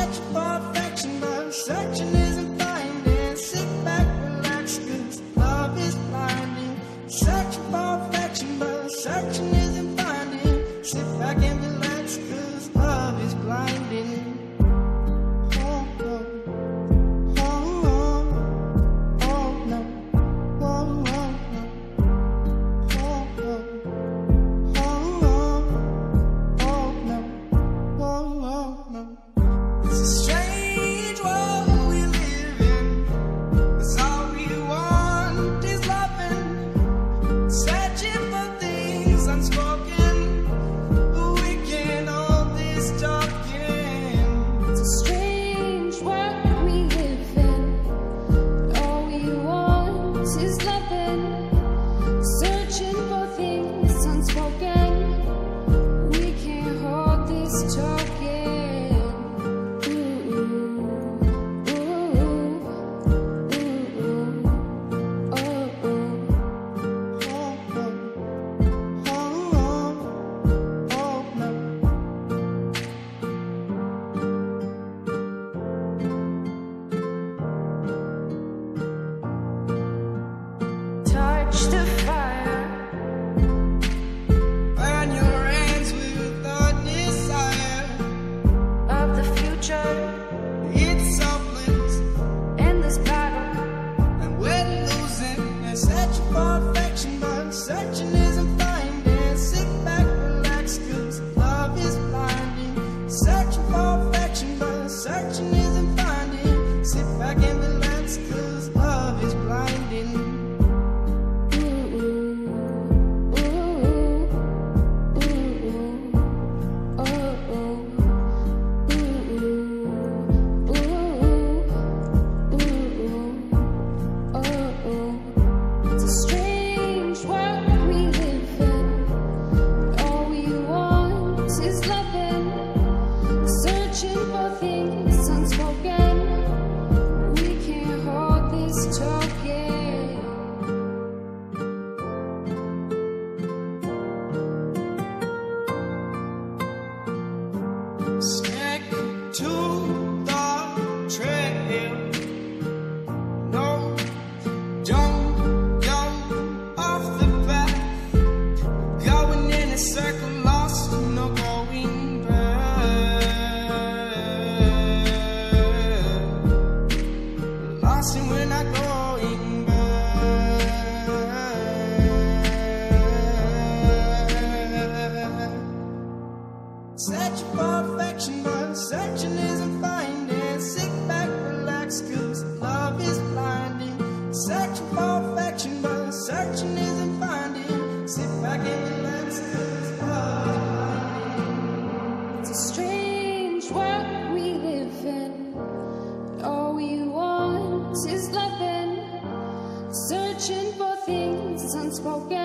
Searching for affection, but searching isn't finding. Sit back, relax, 'cause love is blinding. Searching for affection, but searching isn't finding. Sit back and relax, 'cause love is blinding. The fire, burn your hands with the desire of the future, it's selfless in this battle, and we're losing. And searching for affection, but searching isn't finding. Sit back, relax, 'cause love is blinding. Searching for affection, but searching isn't finding. Sit back and relax, 'cause love is blinding. Stick to the trail. No, don't go off the path. Going in a circle, lost, no going back. Lost and we're not going back. Searching for affection, but searching isn't finding. Sit back, relax, 'cause love is blinding. Searching for affection, but searching isn't finding. Sit back and relax, 'cause love is blinding. it's a strange world we live in. All we want is loving, searching for things unspoken.